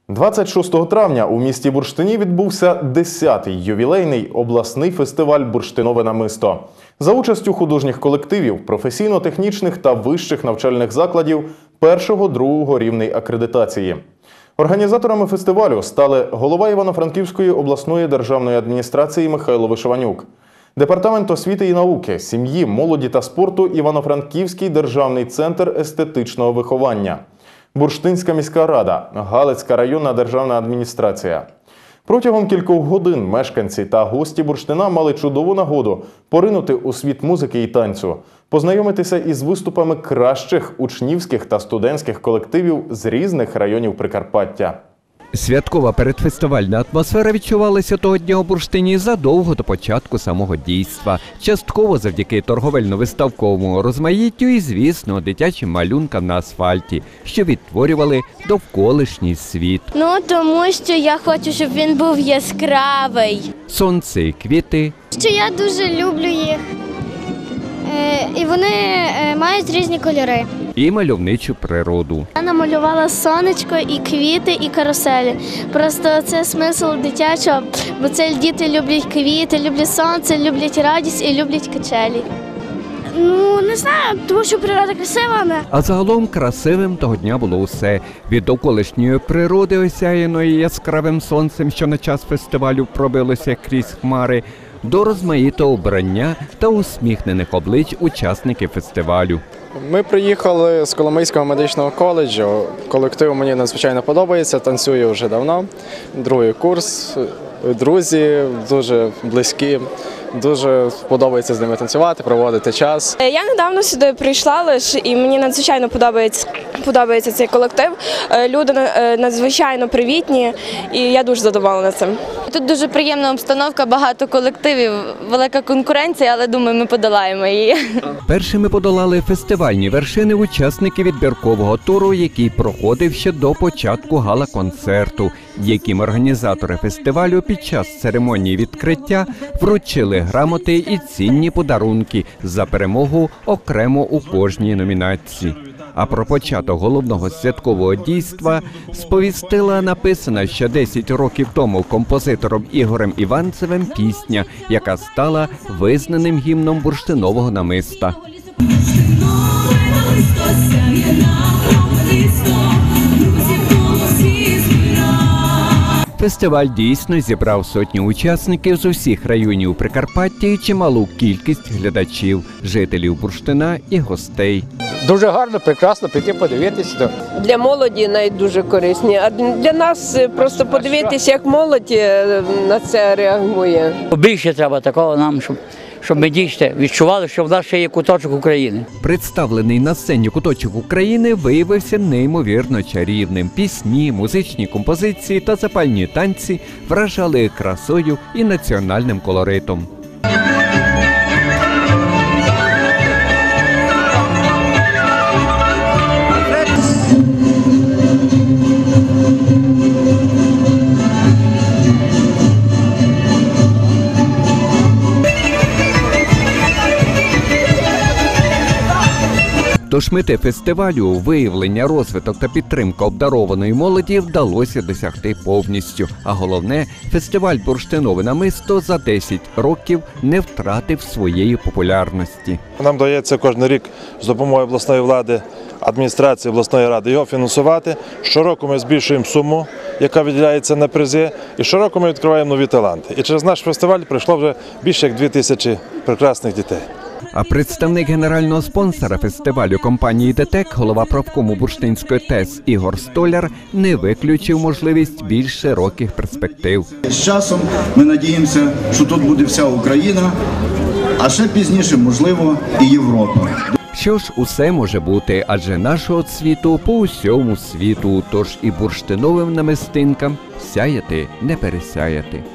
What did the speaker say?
26 травня у місті Бурштині відбувся 10-й ювілейний обласний фестиваль «Бурштинове намисто». За участю художніх колективів, професійно-технічних та вищих навчальних закладів першого-другого рівней акредитації. Організаторами фестивалю стали голова Івано-Франківської обласної державної адміністрації Михайло Вишиванюк, Департамент освіти і науки, сім'ї, молоді та спорту Івано-Франківський державний центр естетичного виховання, Бурштинська міська рада, Галицька районна державна адміністрація. Протягом кількох годин мешканці та гості Бурштина мали чудову нагоду поринути у світ музики і танцю, познайомитися із виступами кращих учнівських та студентських колективів з різних районів Прикарпаття. Святкова передфестивальна атмосфера відчувалася того дня у Бурштині задовго до початку самого дійства. Частково завдяки торговельно-виставковому розмаїттю і, звісно, дитячим малюнкам на асфальті, що відтворювали довколишній світ. Тому що я хочу, щоб він був яскравий. Сонце і квіти. Що я дуже люблю їх. І вони мають різні кольори. І мальовничу природу. Я намалювала сонечко, і квіти, і каруселі. Просто це смисл дитячого, бо це діти люблять квіти, люблять сонце, люблять радість і люблять качелі. Не знаю, тому що природа красива. А загалом красивим того дня було усе. Від довколишньої природи, осяяної яскравим сонцем, що на час фестивалю пробилося крізь хмари, до розмаїтого вбрання та усміхнених облич учасників фестивалю. Ми приїхали з Коломийського медичного коледжу. Колектив мені надзвичайно подобається, танцюю вже давно. Другий курс, друзі дуже близькі. Дуже подобається з ними танцювати, проводити час. Я недавно сюди прийшла лише, і мені надзвичайно подобається цей колектив. Люди надзвичайно привітні, і я дуже задоволена цим. Тут дуже приємна обстановка, багато колективів, велика конкуренція, але думаю, ми подолаємо її. Першими подолали фестивальні вершини учасники відбіркового туру, який проходив ще до початку гала-концерту, яким організатори фестивалю під час церемонії відкриття вручили грамоти і цінні подарунки за перемогу окремо у кожній номінації. А про початок головного святкового дійства сповістила написана ще 10 років тому композитором Ігорем Іванцевим пісня, яка стала визнаним гімном бурштинового намиста. Фестиваль дійсно зібрав сотні учасників з усіх районів Прикарпаття і чималу кількість глядачів, жителів Бурштина і гостей. Дуже гарно, прекрасно прийти подивитися. Для молоді навіть дуже корисні, а для нас просто подивитися, як молодь на це реагує. Більше треба такого нам, щоб ми дійсно відчували, що в нас ще є куточок України. Представлений на сцені куточок України виявився неймовірно чарівним. Пісні, музичні композиції та запальні танці вражали красою і національним колоритом. Тож мети фестивалю, виявлення, розвиток та підтримка обдарованої молоді вдалося досягти повністю. А головне, фестиваль «Бурштинове намисто» за 10 років не втратив своєї популярності. Нам вдається кожен рік з допомогою обласної влади, адміністрації обласної ради його фінансувати. Щороку ми збільшуємо суму, яка виділяється на призи, і щороку ми відкриваємо нові таланти. І через наш фестиваль прийшло вже більше як 2000 прекрасних дітей. А представник генерального спонсора фестивалю компанії «ДТЕК», голова правкому Бурштинської ТЕС Ігор Столяр, не виключив можливість більш широких перспектив. З часом ми надіємося, що тут буде вся Україна, а ще пізніше, можливо, і Європа. Що ж, усе може бути, адже нашого цвіту по усьому світу, тож і бурштиновим намистинкам сяяти не пересяяти.